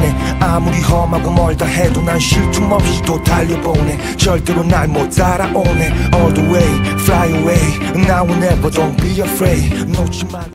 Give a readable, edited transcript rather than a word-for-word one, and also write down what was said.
보내. 아무리 험하고 멀다 해도 난 쉴 틈 없이 또 달려보내. 절대로 날 못 따라오네. All the way, fly away. Now or never, don't be afraid. 놓지 마.